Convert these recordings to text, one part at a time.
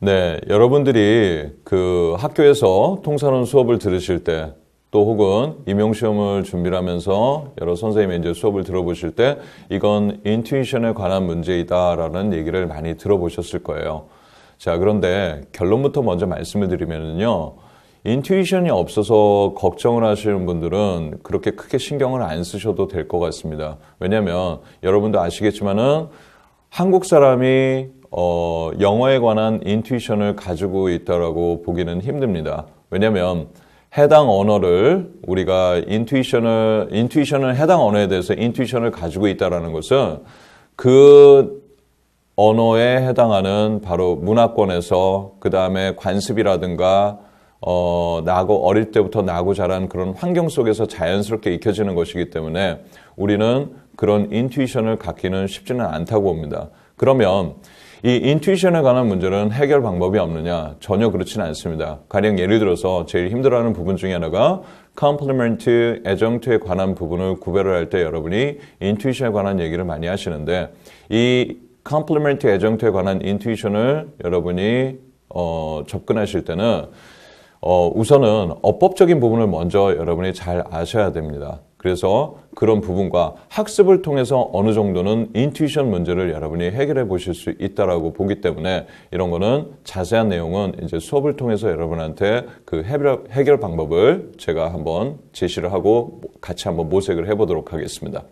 네, 여러분들이 그 학교에서 통사론 수업을 들으실 때, 또 혹은 임용시험을 준비를 하면서 여러 선생님의 이제 수업을 들어보실 때, 이건 인투이션에 관한 문제이다라는 얘기를 많이 들어보셨을 거예요. 자, 그런데 결론부터 먼저 말씀을 드리면요. 인투이션이 없어서 걱정을 하시는 분들은 그렇게 크게 신경을 안 쓰셔도 될 것 같습니다. 왜냐하면 여러분도 아시겠지만은 한국 사람이 영어에 관한 인투이션을 가지고 있다라고 보기는 힘듭니다. 왜냐하면 해당 언어를 우리가 인투이션을 해당 언어에 대해서 인투이션을 가지고 있다라는 것은 그 언어에 해당하는 바로 문화권에서 그 다음에 관습이라든가 어릴 때부터 나고 자란 그런 환경 속에서 자연스럽게 익혀지는 것이기 때문에 우리는 그런 인투이션을 갖기는 쉽지는 않다고 봅니다. 그러면 이 인투이션에 관한 문제는 해결 방법이 없느냐? 전혀 그렇지는 않습니다. 가령 예를 들어서 제일 힘들어하는 부분 중에 하나가 컴플리먼트, 애정투에 관한 부분을 구별을 할 때 여러분이 인투이션에 관한 얘기를 많이 하시는데 이 컴플리먼트, 애정투에 관한 인투이션을 여러분이 접근하실 때는 우선은 어법적인 부분을 먼저 여러분이 잘 아셔야 됩니다. 그래서 그런 부분과 학습을 통해서 어느 정도는 인투이션 문제를 여러분이 해결해 보실 수 있다라고 보기 때문에 이런 거는 자세한 내용은 이제 수업을 통해서 여러분한테 그 해결 방법을 제가 한번 제시를 하고 같이 한번 모색을 해 보도록 하겠습니다.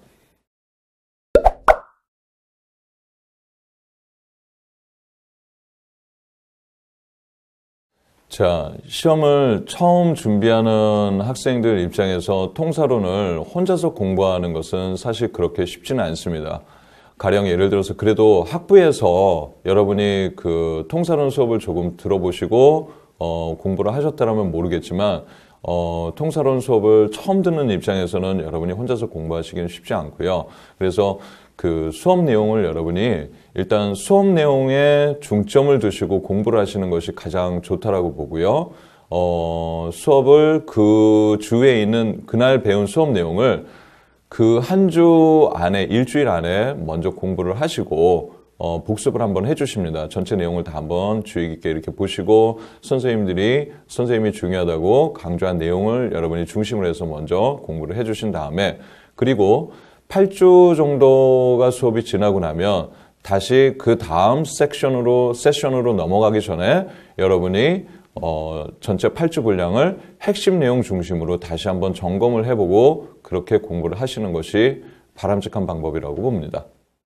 자, 시험을 처음 준비하는 학생들 입장에서 통사론을 혼자서 공부하는 것은 사실 그렇게 쉽지는 않습니다. 가령 예를 들어서 그래도 학부에서 여러분이 그 통사론 수업을 조금 들어보시고 공부를 하셨다면 모르겠지만 통사론 수업을 처음 듣는 입장에서는 여러분이 혼자서 공부하시기는 쉽지 않고요. 그래서 그 수업 내용을 여러분이 일단 수업 내용에 중점을 두시고 공부를 하시는 것이 가장 좋다라고 보고요. 수업을 그 주에 있는 그날 배운 수업 내용을 그 한 주 안에, 일주일 안에 먼저 공부를 하시고 복습을 한번 해주십니다. 전체 내용을 다 한번 주의 깊게 이렇게 보시고 선생님이 중요하다고 강조한 내용을 여러분이 중심으로 해서 먼저 공부를 해주신 다음에 그리고 8주 정도가 수업이 지나고 나면 다시 그 다음 세션으로 넘어가기 전에 여러분이 전체 8주 분량을 핵심 내용 중심으로 다시 한번 점검을 해보고 그렇게 공부를 하시는 것이 바람직한 방법이라고 봅니다.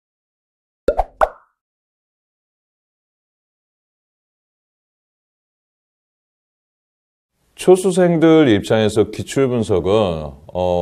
초수생들 입장에서 기출분석은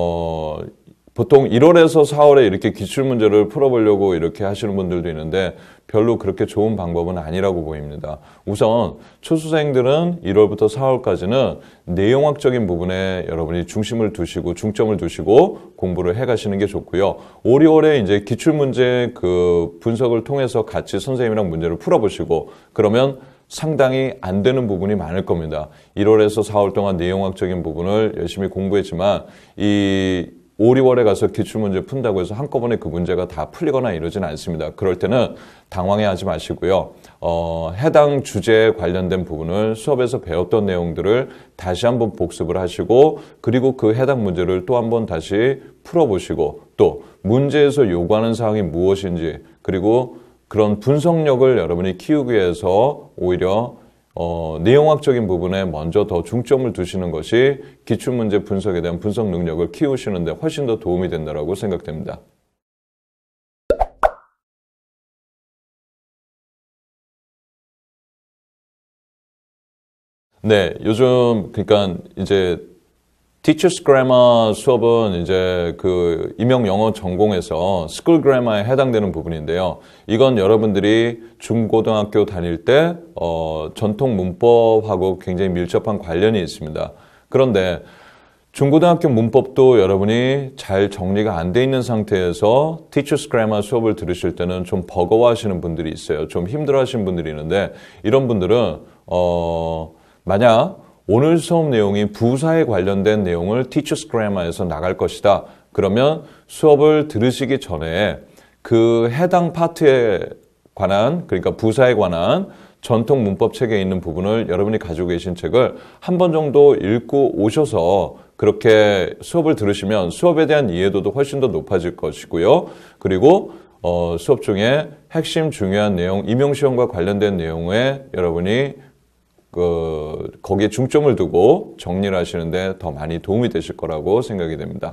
보통 1월에서 4월에 이렇게 기출문제를 풀어보려고 이렇게 하시는 분들도 있는데 별로 그렇게 좋은 방법은 아니라고 보입니다. 우선 초수생들은 1월부터 4월까지는 내용학적인 부분에 여러분이 중점을 두시고 공부를 해가시는 게 좋고요. 5, 6월에 이제 기출문제 그 분석을 통해서 같이 선생님이랑 문제를 풀어보시고 그러면 상당히 안 되는 부분이 많을 겁니다. 1월에서 4월 동안 내용학적인 부분을 열심히 공부했지만 5, 6월에 가서 기출문제 푼다고 해서 한꺼번에 그 문제가 다 풀리거나 이러진 않습니다. 그럴 때는 당황해하지 마시고요. 해당 주제에 관련된 부분을 수업에서 배웠던 내용들을 다시 한번 복습을 하시고 그리고 그 해당 문제를 또 한번 다시 풀어보시고 또 문제에서 요구하는 사항이 무엇인지 그리고 그런 분석력을 여러분이 키우기 위해서 오히려 내용학적인 부분에 먼저 더 중점을 두시는 것이 기출문제 분석에 대한 분석 능력을 키우시는 데 훨씬 더 도움이 된다고 생각됩니다. 네, 요즘 그러니까 이제 Teachers Grammar 수업은 이제 그 임용 영어 전공에서 School Grammar에 해당되는 부분인데요. 이건 여러분들이 중고등학교 다닐 때 전통 문법하고 굉장히 밀접한 관련이 있습니다. 그런데 중고등학교 문법도 여러분이 잘 정리가 안 돼 있는 상태에서 Teachers Grammar 수업을 들으실 때는 좀 버거워하시는 분들이 있어요. 좀 힘들어하시는 분들이 있는데 이런 분들은 만약 오늘 수업 내용이 부사에 관련된 내용을 Teachers Grammar에서 나갈 것이다. 그러면 수업을 들으시기 전에 그 해당 파트에 관한 그러니까 부사에 관한 전통 문법 책에 있는 부분을 여러분이 가지고 계신 책을 한 번 정도 읽고 오셔서 그렇게 수업을 들으시면 수업에 대한 이해도도 훨씬 더 높아질 것이고요. 그리고 수업 중에 핵심 중요한 내용, 임용시험과 관련된 내용에 여러분이 거기에 중점을 두고 정리를 하시는데 더 많이 도움이 되실 거라고 생각이 됩니다.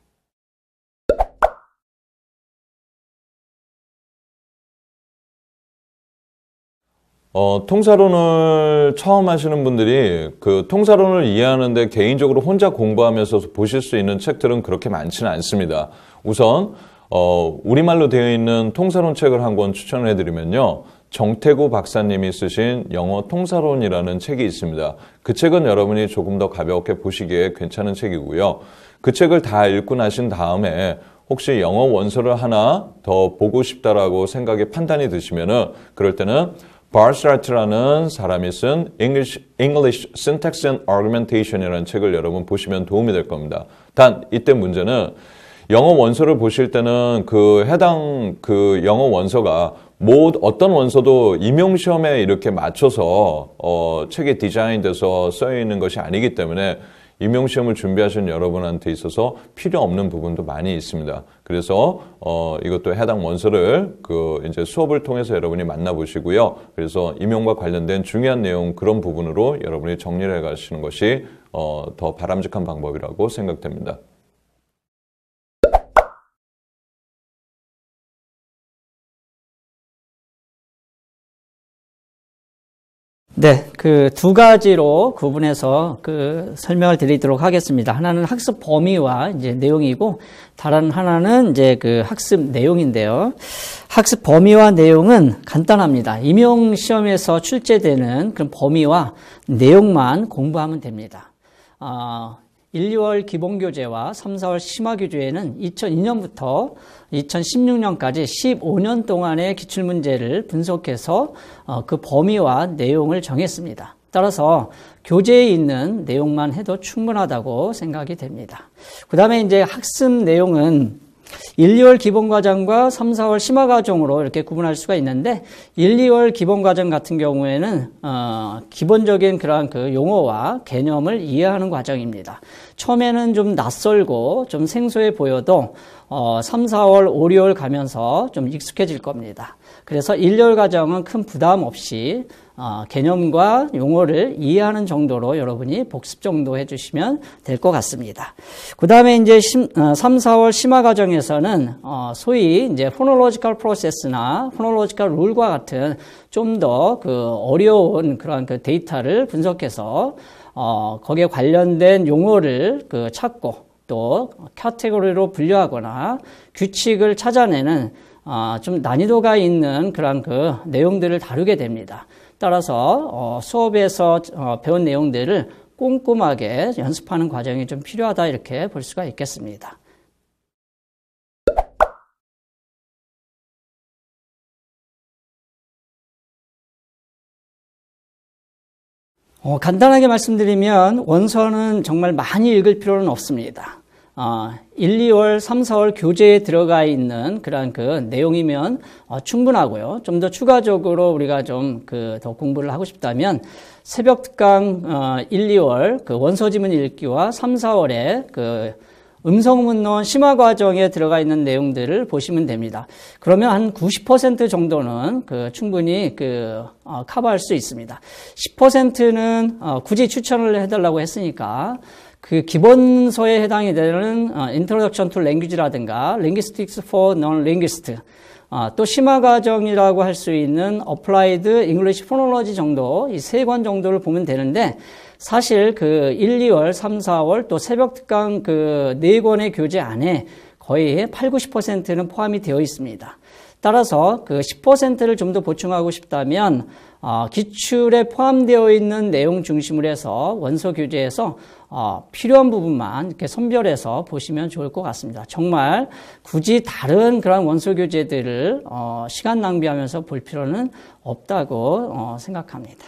통사론을 처음 하시는 분들이 그 통사론을 이해하는데 개인적으로 혼자 공부하면서 보실 수 있는 책들은 그렇게 많지는 않습니다. 우선 우리말로 되어 있는 통사론 책을 한 권 추천을 해드리면요. 정태구 박사님이 쓰신 영어 통사론이라는 책이 있습니다. 그 책은 여러분이 조금 더 가볍게 보시기에 괜찮은 책이고요. 그 책을 다 읽고 나신 다음에 혹시 영어 원서를 하나 더 보고 싶다라고 생각이 판단이 드시면은 그럴 때는 바르스라트라는 사람이 쓴 English Syntax and Argumentation이라는 책을 여러분 보시면 도움이 될 겁니다. 단 이때 문제는 영어 원서를 보실 때는 그 해당 그 영어 원서가 어떤 원서도 임용시험에 이렇게 맞춰서 책이 디자인돼서 써 있는 것이 아니기 때문에 임용시험을 준비하시는 여러분한테 있어서 필요 없는 부분도 많이 있습니다. 그래서 이것도 해당 원서를 이제 수업을 통해서 여러분이 만나보시고요. 그래서 임용과 관련된 중요한 내용 그런 부분으로 여러분이 정리를 해가시는 것이 더 바람직한 방법이라고 생각됩니다. 네, 그 두 가지로 구분해서 설명을 드리도록 하겠습니다. 하나는 학습 범위와 이제 내용이고, 다른 하나는 이제 그 학습 내용인데요. 학습 범위와 내용은 간단합니다. 임용 시험에서 출제되는 그런 범위와 내용만 공부하면 됩니다. 1, 2월 기본교재와 3, 4월 심화교재에는 2002년부터 2016년까지 15년 동안의 기출문제를 분석해서 그 범위와 내용을 정했습니다. 따라서 교재에 있는 내용만 해도 충분하다고 생각이 됩니다. 그 다음에 이제 학습 내용은 1, 2월 기본과정과 3, 4월 심화과정으로 이렇게 구분할 수가 있는데 1, 2월 기본과정 같은 경우에는 기본적인 그러한 그 용어와 개념을 이해하는 과정입니다. 처음에는 좀 낯설고 좀 생소해 보여도 3, 4월, 5, 6월 가면서 좀 익숙해질 겁니다. 그래서 1, 2월 과정은 큰 부담 없이 개념과 용어를 이해하는 정도로 여러분이 복습 정도 해주시면 될 것 같습니다. 그 다음에 이제 3, 4월 심화 과정에서는 소위 이제 포놀로지컬 프로세스나 포놀로지컬 룰과 같은 좀 더 어려운 그런 데이터를 분석해서 거기에 관련된 용어를 찾고 또 카테고리로 분류하거나 규칙을 찾아내는 좀 난이도가 있는 그런 내용들을 다루게 됩니다. 따라서 수업에서 배운 내용들을 꼼꼼하게 연습하는 과정이 좀 필요하다 이렇게 볼 수가 있겠습니다. 간단하게 말씀드리면 원서는 정말 많이 읽을 필요는 없습니다. 1, 2월, 3, 4월 교재에 들어가 있는 그런 내용이면 충분하고요. 좀 더 추가적으로 우리가 좀 더 공부를 하고 싶다면 새벽 특강 1, 2월 원서 지문 읽기와 3, 4월에 음성문론 심화 과정에 들어가 있는 내용들을 보시면 됩니다. 그러면 한 90% 정도는 충분히 커버할 수 있습니다. 10%는 굳이 추천을 해달라고 했으니까 기본서에 해당이 되는 Introduction to Language라든가 Linguistics for Non-Linguists, 또 심화 과정이라고 할 수 있는 Applied English Phonology 정도, 이 세 권 정도를 보면 되는데, 사실 1, 2월, 3, 4월 또 새벽 특강 네 권의 교재 안에 거의 8, 90%는 포함이 되어 있습니다. 따라서 10%를 좀 더 보충하고 싶다면 기출에 포함되어 있는 내용 중심으로 해서 원서 교재에서 필요한 부분만 이렇게 선별해서 보시면 좋을 것 같습니다. 정말 굳이 다른 그런 원서 교재들을 시간 낭비하면서 볼 필요는 없다고 생각합니다.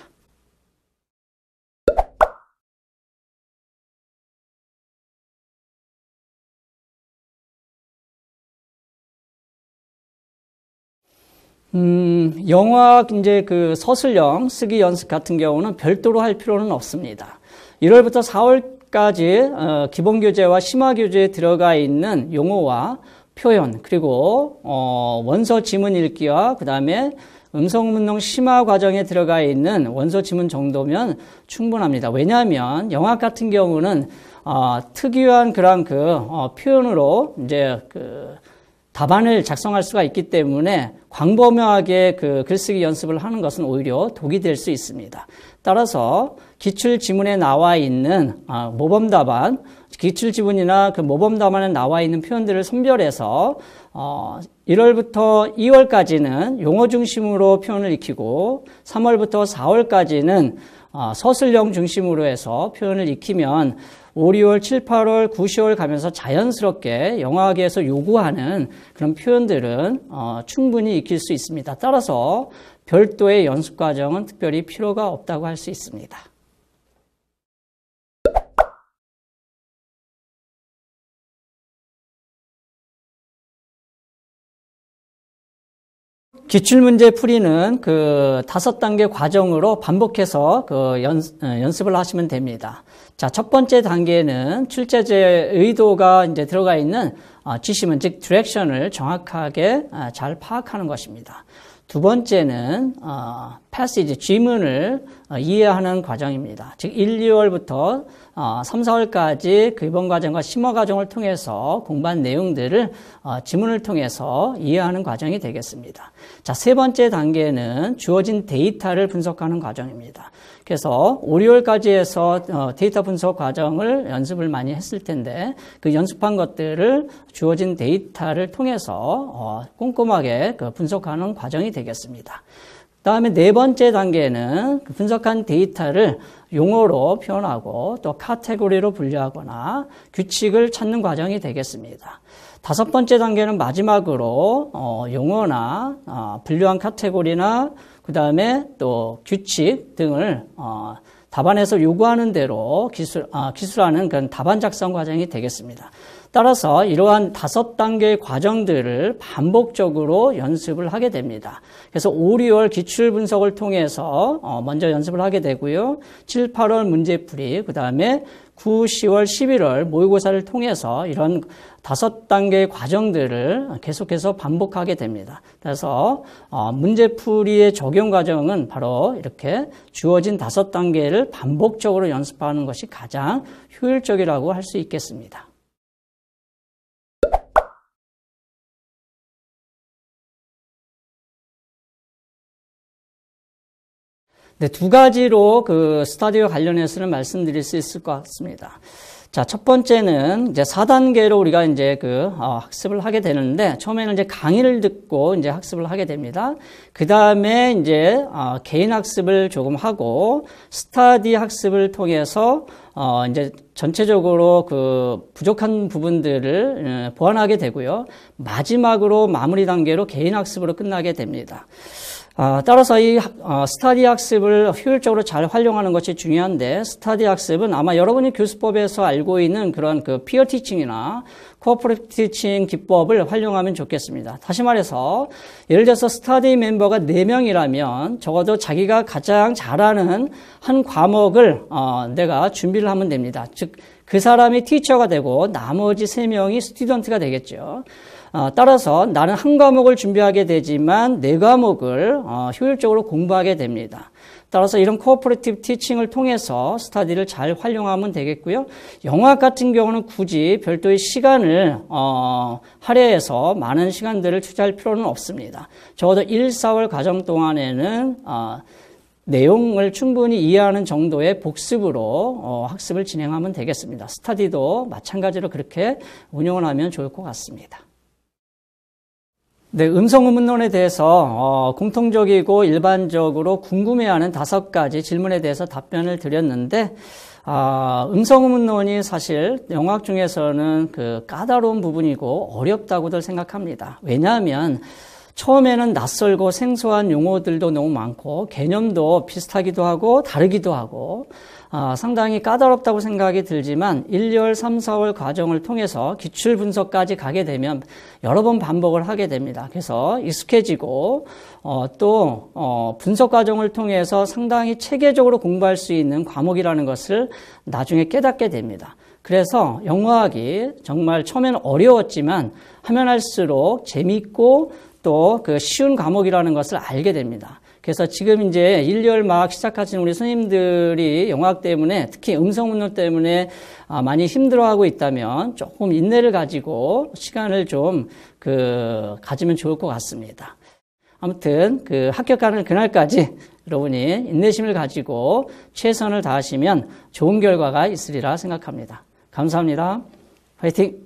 영화 이제 그 서술형 쓰기 연습 같은 경우는 별도로 할 필요는 없습니다. 1월부터 4월까지 기본 교재와 심화 교재에 들어가 있는 용어와 표현, 그리고 원서 지문 읽기와 그다음에 음성문동 심화 과정에 들어가 있는 원서 지문 정도면 충분합니다. 왜냐하면 영화 같은 경우는 특유한 그런 표현으로 이제 답안을 작성할 수가 있기 때문에 광범위하게 글쓰기 연습을 하는 것은 오히려 독이 될 수 있습니다. 따라서 기출 지문에 나와 있는 모범 답안, 기출 지문이나 모범 답안에 나와 있는 표현들을 선별해서 1월부터 2월까지는 용어 중심으로 표현을 익히고 3월부터 4월까지는 서술형 중심으로 해서 표현을 익히면 5, 6월, 7, 8월, 9, 10월 가면서 자연스럽게 영어학에서 요구하는 그런 표현들은 충분히 익힐 수 있습니다. 따라서 별도의 연습 과정은 특별히 필요가 없다고 할 수 있습니다. 기출문제 풀이는 5단계 과정으로 반복해서 연습을 하시면 됩니다. 자, 첫 번째 단계는 출제자의 의도가 이제 들어가 있는 지시문, 즉 디렉션을 정확하게 잘 파악하는 것입니다. 두 번째는 패시지, 지문을 이해하는 과정입니다. 즉 1, 2월부터 3, 4월까지 기본 과정과 심화 과정을 통해서 공부한 내용들을 지문을 통해서 이해하는 과정이 되겠습니다. 자, 세 번째 단계는 주어진 데이터를 분석하는 과정입니다. 그래서 5, 6월까지 해서 데이터 분석 과정을 연습을 많이 했을 텐데 그 연습한 것들을 주어진 데이터를 통해서 꼼꼼하게 분석하는 과정이 되겠습니다. 다음에 네 번째 단계는 분석한 데이터를 용어로 표현하고 또 카테고리로 분류하거나 규칙을 찾는 과정이 되겠습니다. 다섯 번째 단계는 마지막으로 용어나 분류한 카테고리나 그 다음에 또 규칙 등을 답안에서 요구하는 대로 기술하는 그런 답안 작성 과정이 되겠습니다. 따라서 이러한 5단계의 과정들을 반복적으로 연습을 하게 됩니다. 그래서 5, 6월 기출 분석을 통해서 먼저 연습을 하게 되고요. 7, 8월 문제풀이, 그 다음에 9, 10월, 11월 모의고사를 통해서 이런 5단계의 과정들을 계속해서 반복하게 됩니다. 그래서 문제풀이의 적용 과정은 바로 이렇게 주어진 5단계를 반복적으로 연습하는 것이 가장 효율적이라고 할 수 있겠습니다. 네, 두 가지로 스터디와 관련해서는 말씀드릴 수 있을 것 같습니다. 자, 첫 번째는 이제 4단계로 우리가 이제 학습을 하게 되는데, 처음에는 이제 강의를 듣고 이제 학습을 하게 됩니다. 그 다음에 이제 개인 학습을 조금 하고, 스터디 학습을 통해서 이제 전체적으로 부족한 부분들을 보완하게 되고요. 마지막으로 마무리 단계로 개인 학습으로 끝나게 됩니다. 따라서 이 스터디 학습을 효율적으로 잘 활용하는 것이 중요한데, 스터디 학습은 아마 여러분이 교수법에서 알고 있는 그런 피어 티칭이나 코어퍼레이티브 티칭 기법을 활용하면 좋겠습니다. 다시 말해서 예를 들어서 스터디 멤버가 4명이라면 적어도 자기가 가장 잘하는 한 과목을 내가 준비를 하면 됩니다. 즉 그 사람이 티처가 되고 나머지 3명이 스튜던트가 되겠죠. 따라서 나는 한 과목을 준비하게 되지만 4과목을 효율적으로 공부하게 됩니다. 따라서 이런 코어퍼레이티브 티칭을 통해서 스터디를 잘 활용하면 되겠고요. 영어학 같은 경우는 굳이 별도의 시간을 할애해서 많은 시간들을 투자할 필요는 없습니다. 적어도 1, 4월 과정 동안에는 내용을 충분히 이해하는 정도의 복습으로 학습을 진행하면 되겠습니다. 스터디도 마찬가지로 그렇게 운영을 하면 좋을 것 같습니다. 네, 음성의문론에 대해서 공통적이고 일반적으로 궁금해하는 5가지 질문에 대해서 답변을 드렸는데, 음성의문론이 사실 영어학 중에서는 까다로운 부분이고 어렵다고들 생각합니다. 왜냐하면 처음에는 낯설고 생소한 용어들도 너무 많고 개념도 비슷하기도 하고 다르기도 하고 상당히 까다롭다고 생각이 들지만 1열, 3, 4월 과정을 통해서 기출 분석까지 가게 되면 여러 번 반복을 하게 됩니다. 그래서 익숙해지고 또 분석 과정을 통해서 상당히 체계적으로 공부할 수 있는 과목이라는 것을 나중에 깨닫게 됩니다. 그래서 영어학이 정말 처음에는 어려웠지만 하면 할수록 재미있고 또 그 쉬운 과목이라는 것을 알게 됩니다. 그래서 지금 이제 1열 막 시작하신 우리 선생님들이 영어학 때문에 특히 음성 운동 때문에 많이 힘들어하고 있다면 조금 인내를 가지고 시간을 좀 가지면 좋을 것 같습니다. 아무튼 합격하는 그날까지 여러분이 인내심을 가지고 최선을 다하시면 좋은 결과가 있으리라 생각합니다. 감사합니다. 화이팅!